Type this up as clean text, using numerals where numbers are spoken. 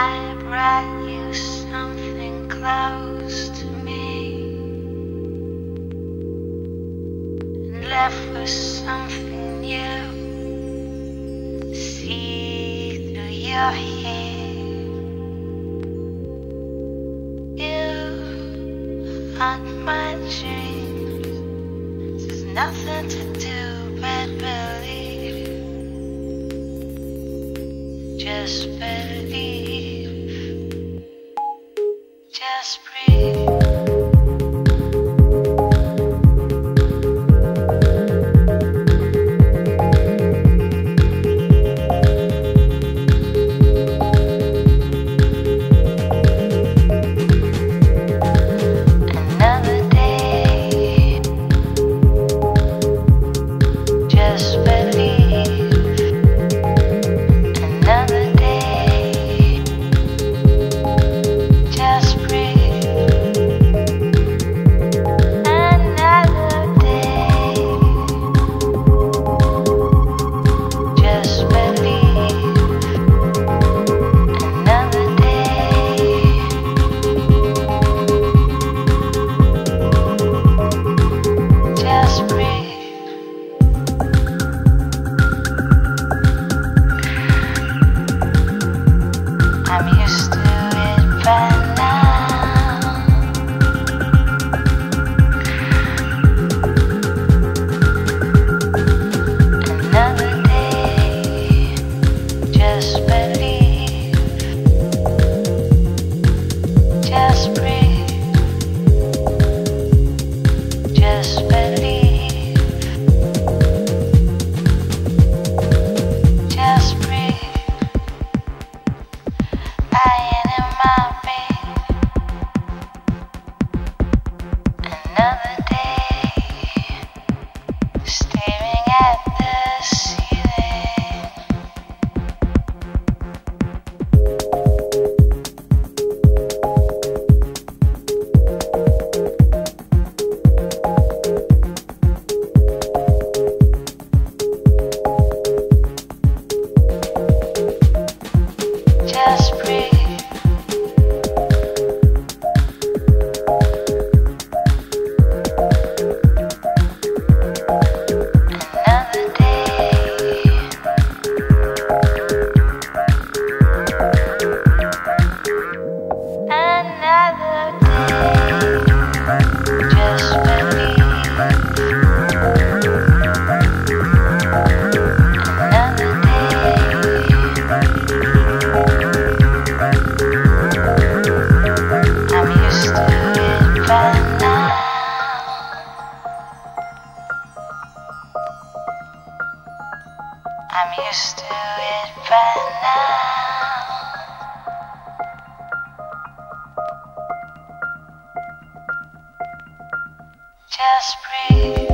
I brought you something close to me and left with something new. See through your hair, you haunt my dreams. There's nothing to do but believe. Just believe. Just breathe. I'm used to it by now. Another day, just believe. Just breathe. Just believe. Just breathe. Lying in my bed, another day, staring at the ceiling. Just breathe. Another day. Another day. Just believe. Another day. I'm used to it by now. I'm used to it by now. Just breathe.